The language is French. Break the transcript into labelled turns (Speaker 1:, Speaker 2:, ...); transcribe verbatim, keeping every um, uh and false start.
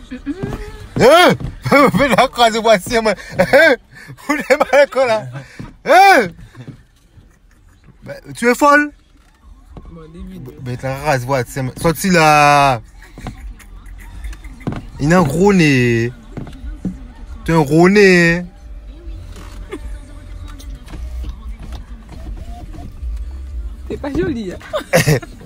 Speaker 1: Hein? Fais la case de voiture, moi. Hein? Vous n'êtes pas d'accord là? Hein? Tu es folle? Mais la race voiture, sorti là. Il a un gros nez. Tu as un gros nez.
Speaker 2: C'est pas joli. Hein?